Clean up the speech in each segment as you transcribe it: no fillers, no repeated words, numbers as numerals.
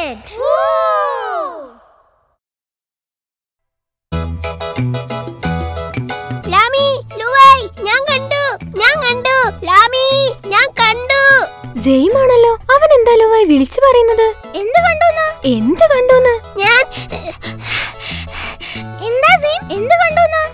it. Lamy, Luay, ഞാൻ കണ്ടു. Lamy, ഞാൻ കണ്ടു. Zaim ആണല്ലോ. അവൻ എന്താ ലുവായ് വിളിച്ചു പറയുന്നത്? എന്ത് കണ്ടുന്ന്? ഞാൻ എന്താ Zaim? എന്ത് കണ്ടുന്ന്?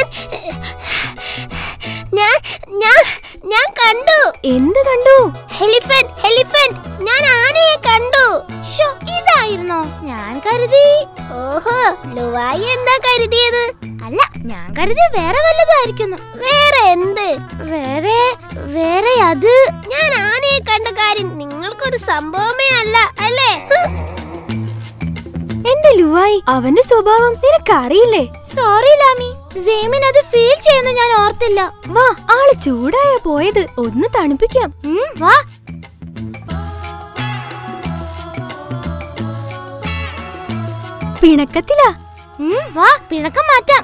ഞാൻ കണ്ടു. എന്ത് കണ്ടു? എലിഫന്റ്. ഞാൻ ആനയെ കണ്ടു. ഇതായിരുന്നോ? ഞാൻ കരുതി. ഓഹോ, ലുവായി എന്താ കരുതിയത്? അല്ല, ഞാൻ കരുതി വേറെ വല്ലതായിരിക്കുന്നു. വേറെ എന്ത്? വേറെ അത്. ഞാൻ ആനയെ കണ്ട കാര്യം നിങ്ങൾക്കൊരു സംഭവമേ അല്ല അല്ലേ? എന്റെ ലുവായി, അവന്റെ സ്വഭാവം നിനക്കറിയില്ലേ? സോറി ലാമി, സെയിമിന് അത് ഫീൽ ചെയ്യുന്നു ഞാൻ ഓർത്തില്ല. വാ, ആള് ചൂടായ പോയത്, ഒന്ന് തണുപ്പിക്കാം. വാ. പിണക്കത്തിലാ? വാ, പിണക്കം മാറ്റാം.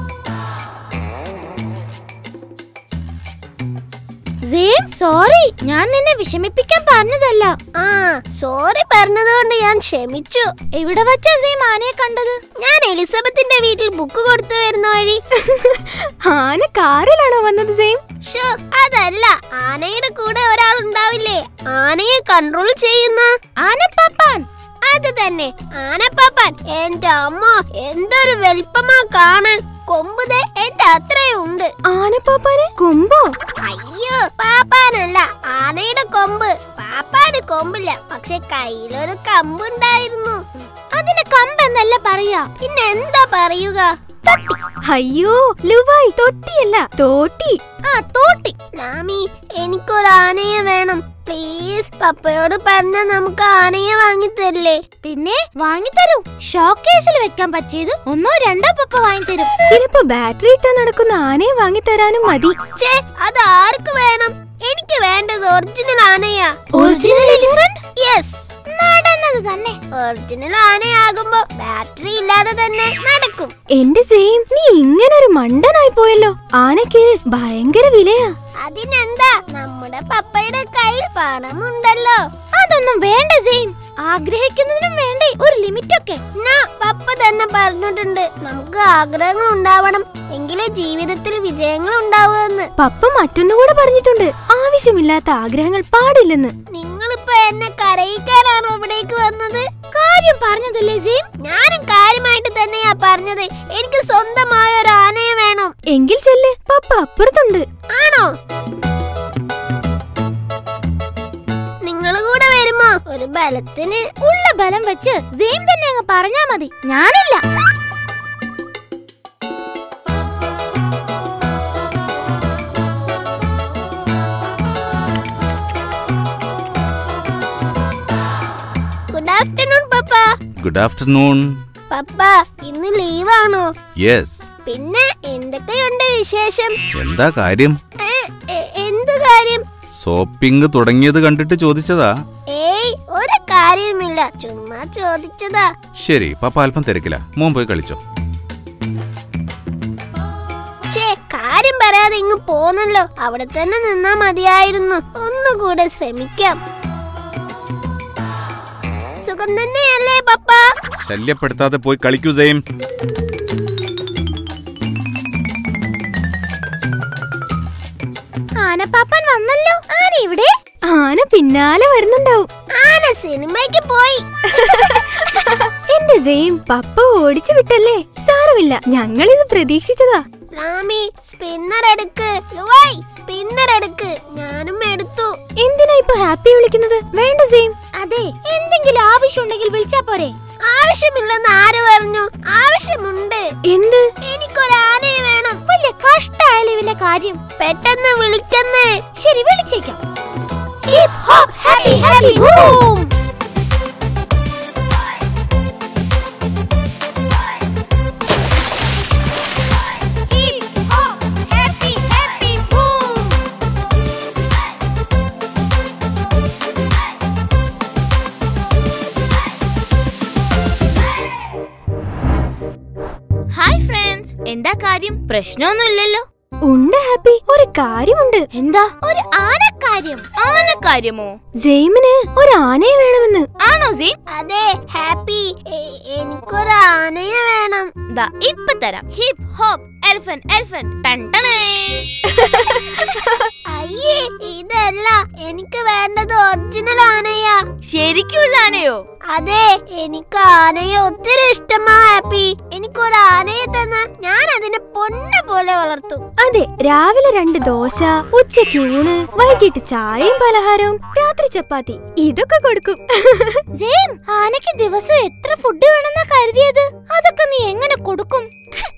സോറി, ഞാൻ നിന്നെ വിഷമിപ്പിക്കാൻ പറഞ്ഞതല്ല. സോറി പറഞ്ഞതുകൊണ്ട് ഞാൻ ക്ഷമിച്ചു. എവിടെ വെച്ചാ സെയിം ആനയെ കണ്ടത്? ഞാൻ എലിസബത്തിന്റെ വീട്ടിൽ ബുക്ക് കൊടുത്തു വരുന്ന വഴി. ആന കാറിലാണോ വന്നത് സെയിം? അതല്ല, ആനയുടെ കൂടെ ഒരാൾ ഉണ്ടാവില്ലേ, ആനയെ കൺട്രോൾ ചെയ്യുന്ന ആനപ്പാപ്പാൻ. അത് തന്നെ, ആനപ്പാപ്പാൻ. എന്റെ അമ്മ, എന്തൊരു വലിപ്പമാ കാണാൻ. കൊമ്പുതേ എന്റെ അത്രയും ഉണ്ട്. ആനപ്പാപ്പാന് കൊമ്പോ? അയ്യോ, പാപ്പാനല്ല, ആനയുടെ കൊമ്പ്. പാപ്പാന് കൊമ്പില്ല, പക്ഷെ കയ്യിലൊരു കമ്പുണ്ടായിരുന്നു. അതിന് കമ്പെന്നല്ല പറയാ, പിന്നെ എന്താ പറയുക? അയ്യോ ലുവായ്, തൊട്ടിയല്ല, തോട്ടി. തോട്ടി. ലാമി, എനിക്കൊരു ആനയെ വേണം പ്ലീസ്. പപ്പയോട് പറഞ്ഞ നമുക്ക് ആനയെ വാങ്ങിത്തരില്ലേ? പിന്നെ വാങ്ങിത്തരൂ. ഷോക്കേസിൽ വെക്കാൻ പറ്റിയത് 1 or 2 പപ്പ വാങ്ങിത്തരും. ചിലപ്പോ ബാറ്ററി ഇട്ടാ നടക്കുന്ന ആനയെ വാങ്ങിത്തരാനും മതി. അത് ആർക്ക് വേണം? എനിക്ക് വേണ്ടത് ഒറിജിനൽ ആനയാ. Original elephant? യെസ്, നടന്നത് തന്നെ. ഒറിജിനൽ ആനയാകുമ്പോ ബാറ്ററി ഇല്ലാതെ തന്നെ നടക്കും. എന്റെ സെയിം, നീ ഇങ്ങനൊരു മണ്ടനായി പോയല്ലോ. ആനക്ക് ഭയങ്കര വിലയാ. അതിനെന്താ, നമ്മുടെ പപ്പയുടെ കയ്യിൽ പണമുണ്ടല്ലോ. അതൊന്നും വേണ്ട സെയിം, ആഗ്രഹിക്കുന്നതിനും വേണ്ടേ ഒരു ലിമിറ്റ് ഒക്കെ. പപ്പ തന്നെ പറഞ്ഞിട്ടുണ്ട്, നമുക്ക് ആഗ്രഹങ്ങൾ ഉണ്ടാവണം, എങ്കിലേ ജീവിതത്തിൽ വിജയങ്ങൾ ഉണ്ടാവുമെന്ന്. പപ്പ മറ്റൊന്നുകൂടെ പറഞ്ഞിട്ടുണ്ട്, ആവശ്യമില്ലാത്ത ആഗ്രഹങ്ങൾ പാടില്ലെന്ന്. നിങ്ങളിപ്പോ എന്നെ കരയിക്കാനാണോ ഇവിടേക്ക് വന്നത്? കാര്യം പറഞ്ഞതല്ലേ സെയിം? ഞാനും കാര്യമായിട്ട് തന്നെയാ പറഞ്ഞത്. എനിക്ക് സ്വന്തമായ ഒരു ആനയെ വേണം. എങ്കിൽ ചെല്ല്, പപ്പ അപ്പുറത്തുണ്ട്. ആണോ? നിങ്ങള് കൂടെ വരുമോ? ഒരു ബലത്തിന്. ഉള്ള ബലം വെച്ച് സെയിം തന്നെ അങ്ങ് പറഞ്ഞാ മതി, ഞാനില്ല. ഗുഡ് ആഫ്റ്റർനൂൺ പപ്പ. Good afternoon. പപ്പ, ഇന്ന് ലീവാണോ? യെസ്. പിന്നെ എന്തൊക്കെയുണ്ട് വിശേഷം? എന്താ കാര്യം? എന്ത് കാര്യം? ഷോപ്പിംഗ് തുടങ്ങിയത് കണ്ടിട്ട് ചോദിച്ചതാ. ഏയ്, ഒരു കാര്യവുമില്ല, ചുമ്മാ ചോദിച്ചതാ. ശരി, പപ്പ അല്പം തിരക്കില്ല, മോൻ പോയി കളിച്ചോ. കാര്യം പറയാതെ ഇങ്ങ് പോന്നല്ലോ, അവിടെ തന്നെ നിന്നാ മതിയായിരുന്നു. ഒന്നുകൂടെ ശ്രമിക്കാം. സുഖം തന്നെയല്ലേ പപ്പ? ശല്യപ്പെടുത്താതെ പോയി കളിക്കൂ സെയിം. ആനപ്പാപ്പൻ വന്നല്ലോ. ആന ഇവിടെ? ആന പിന്നാലെ വരുന്നുണ്ടാവും. ആന സിനിമയ്ക്ക് പോയി. എന്റെ സെയിം, പപ്പ ഓടിച്ചു വിട്ടല്ലേ? സാരമില്ല, ഞങ്ങൾ ഇത് പ്രതീക്ഷിച്ചതാ. ലാമി, സ്പിന്നർ എടുക്ക്. ലുവായ്, സ്പിന്നർ എടുക്ക്. ഞാനും എടുത്തു. എന്തിനാ ഇപ്പൊ ഹാപ്പി വിളിക്കുന്നത്? വേണ്ട സെയിം. അതെ, എന്തെങ്കിലും ആവശ്യമുണ്ടെങ്കിൽ വിളിച്ചാ പോരെ. ആവശ്യമില്ലെന്ന് ആര് പറഞ്ഞു? ആവശ്യമുണ്ട്. എന്ത്? എനിക്കൊരു ആനയെ വേണം. വലിയ കഷ്ടായാലും ഇവന്റെ കാര്യം. പെട്ടെന്ന് വിളിക്കുന്നേ. ശരി, വിളിച്ചേക്കാം. Hip hop happy happy boom. Hi friends, എന്താ കാര്യം? പ്രശ്നമൊന്നുമില്ലല്ലോ. ഉണ്ട് ഹാപ്പി. ഹാപ്പി, ഒരു കാര്യമുണ്ട്. എന്താ? ഒരു ആനക്കാര്യം? ആനക്കാര്യമോ? സെയിമിന് ഒരു ആനയെ വേണമെന്ന്. ആണോ സെയിം? അതെ ഹാപ്പി, എനിക്കൊരു ആനയെ വേണം. ദാ ഇപ്പൊ തരാം. Hip hop elephant elephant. അയ്യേ, ഇതല്ല, എനിക്ക് വേണ്ടത് ഒറിജിനൽ ആനയാ. ശരിക്കുള്ള ആനയോ? അതെ, എനിക്ക് ആനയെ ഒത്തിരി ഇഷ്ടമാ ഹാപ്പി. എനിക്കൊരു ആനയെ തന്ന ഞാൻ അതിനെ പൊന്നെ പോലെ വളർത്തും. അതെ, രാവിലെ 2 ദോശ, ഉച്ചയ്ക്ക് ഊണ്, വൈകിട്ട് ചായയും പലഹാരവും, രാത്രി ചപ്പാത്തി, ഇതൊക്കെ കൊടുക്കും. ജെയിം, ആനയ്ക്ക് ദിവസം എത്ര ഫുഡ് വേണമെന്നാ കരുതിയത്? അതൊക്കെ നീ എങ്ങനെ കൊടുക്കും?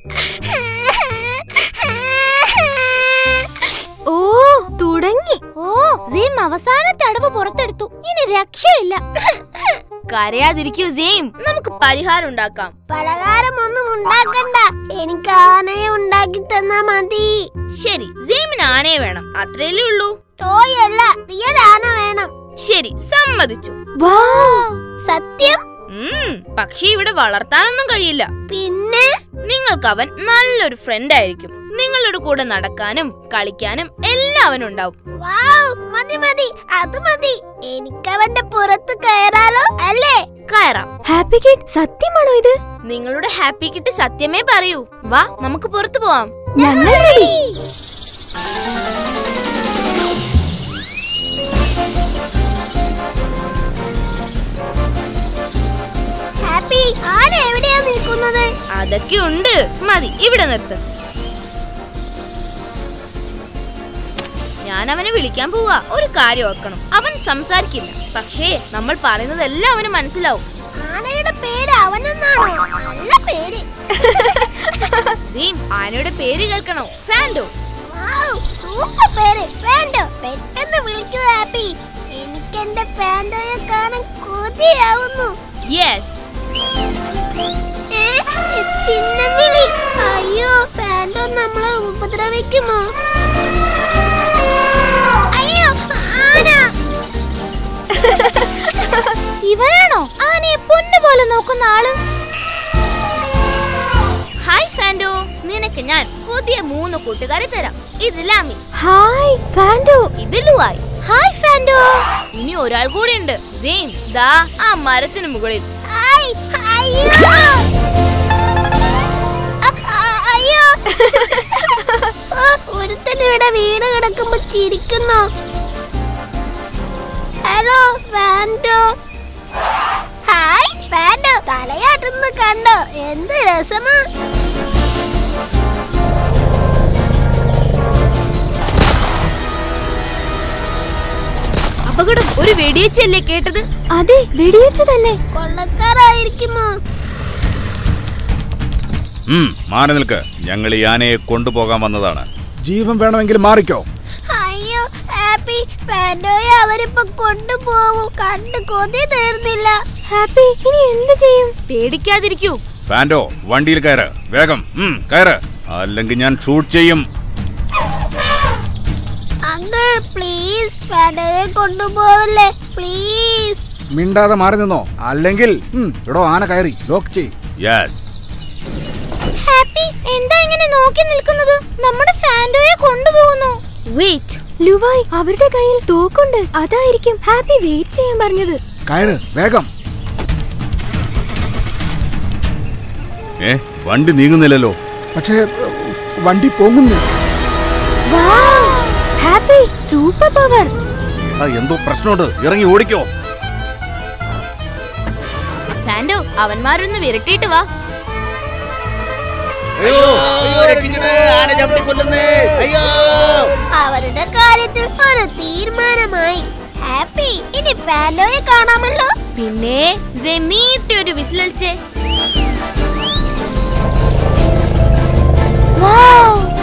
ഓ, തുടങ്ങി. ഓ, ജെയിം അവസാനത്തെ അടവ് പുറത്തെടുത്തു. ഇനി രക്ഷയില്ല. കരയാതിരിക്കൂ ജെയിം, നമുക്ക് പരിഹാരം ഉണ്ടാക്കാം. പലഹാരമൊന്നും ഉണ്ടാക്കണ്ട, എനിക്ക് ആനയെ ഉണ്ടാക്കി തന്നാ മതി. ശരി, ജെയിമിന് ആനയെ വേണം, അത്രയല്ലേ ഉള്ളൂ. ടോയ് അല്ല, റിയൽ ആന വേണം. ശരി, സമ്മതിച്ചു. സത്യം? പക്ഷേ ഇവിടെ വളർത്താനൊന്നും കഴിയില്ല. പിന്നെ നിങ്ങൾക്ക് അവൻ നല്ലൊരു ഫ്രണ്ട് ആയിരിക്കും. നിങ്ങളുടെ കൂടെ നടക്കാനും കളിക്കാനും എല്ലാം അവനുണ്ടാവും. മതി മതി, അത് മതി. എനിക്കവന്റെ പുറത്ത് കയറാലോ അല്ലേ? കയറാം. ഹാപ്പി കിഡ്, സത്യമാണോ ഇത്? നിങ്ങളുടെ ഹാപ്പി കിട്ട് സത്യമേ പറയൂ. വാ, നമുക്ക് പുറത്തു പോവാം. ഞങ്ങൾ ready. ഹാപ്പി, ആന എവിടെയാ നിൽക്കുന്നത്? അതൊക്കെ ഉണ്ട്, മതി, ഇവിടെ നിർത്ത്. ഞാൻ അവനെ വിളിക്കാൻ പോവാ. ഒരു കാര്യം ഓർക്കണം, അവൻ സംസാരിക്കില്ല, പക്ഷേ നമ്മൾ പറയുന്നതെല്ലാം അവന് മനസ്സിലാവും. ആനയുടെ പേര് അവനെന്നാണോ? നല്ല പേര്. ആനയുടെ പേര് കേൾക്കണോ? ഫാൻഡോ. സൂപ്പർ പേര്, ഫാൻഡോ. പെട്ടെന്ന് വിളിക്കൂ ഹാപ്പി, എനിക്ക് എന്റെ ഫാൻഡോയെ കാണാൻ കൊതിയാവുന്നു. യെസ്. ചിന്നവിളി. അയ്യോ, ഫാൻഡോ നമ്മളെ ഉപദ്രവിക്കുമോ? അയ്യോ, ആന. ഇവനാണോ ആനയെ പൊന്നുപോലെ നോക്കുന്ന ആള്? ഹായ് ഫാൻഡോ, നിനക്ക് ഞാൻ പുതിയ 3 കൂട്ടുകാരെ തരാം. ഇത് ലാമി. ഹായ് ഫാൻഡോ. ഇത് ലുവായ്. ഹായ് ഫാൻഡോ. ഇനി ഒരാൾ കൂടി ഉണ്ട്, സെയിം. ദാ ആ മരത്തിന് മുകളിൽ. അയ്യോ, ഒരുത്തനിവിടെ വീണ് കിടക്കുമ്പോ ചിരിക്കുന്നു. ഹലോ ഫാൻഡോ. ഹായ് ഫാൻഡോ, തലയാട്ടുന്ന കണ്ടോ? എന്ത് രസമാ. അപകടം, ഒരു വെടിയേച്ചല്ലേ കേട്ടത്? അതെ, വെടിയേച്ച തന്നെ. കൊള്ളക്കാരായിരിക്കുമോ? മാറി നിൽക്ക്, ഞങ്ങൾ ഈ ആനയെ കൊണ്ടുപോകാൻ വന്നതാണ്. ജീവൻ വേണമെങ്കിൽ മാറിക്കോ. അയ്യോ ഹാപ്പി, ഫാൻഡോയെ അവരിപ്പോ കൊണ്ടുപോകും. കണ്ട് കൊതി തീർന്നില്ല. ഹാപ്പി, ഇനി എന്ത് ചെയ്യും? പേടിക്കാതിരിക്കൂ. ഫാൻഡോ, വണ്ടിയിൽ കയറ്, വേഗം കയറ്, അല്ലെങ്കിൽ ഞാൻ ഷൂട്ട് ചെയ്യും. അങ്കിൾ പ്ലീസ്, ഫാൻഡോയെ കൊണ്ടുപോവല്ലേ പ്ലീസ്. മിണ്ടാതെ മാറി നിന്നോ, അല്ലെങ്കിൽ എടോ ആന കയറി ലോക്ക് ചെയ്. യെസ്. ഹാപ്പി, എന്താ ഇങ്ങനെ നോക്കി നിൽക്കുന്നത്? നമ്മുടെ ഫാൻഡോയെ കൊണ്ടുപോകുന്നു. വെയിറ്റ്. ലുവായ്, അവരുടെ കയ്യിൽ തോക്കുണ്ട്, അതായിരിക്കും ഹാപ്പി വെയിറ്റ് ചെയ്യാൻ പറഞ്ഞത്. കയറ് വേഗം. വണ്ടി നീങ്ങുന്നില്ലല്ലോ. പക്ഷേ വണ്ടി പൊങ്ങുന്നു. Happy, super power. എന്തോ പ്രശ്നമുണ്ട്, ഇറങ്ങി ഓടിക്കോ. ഫാൻഡോ, അവന്മാരൊന്ന് വിരട്ടിയിട്ട് വാ. അവരുടെ കാര്യത്തിൽ ഒരു തീരുമാനമായി. ഹാപ്പി, ഇനി ഫാൻഡോയെ കാണാമല്ലോ. പിന്നെ നീട്ടി ഒരു വിസിലടിച്ചേ.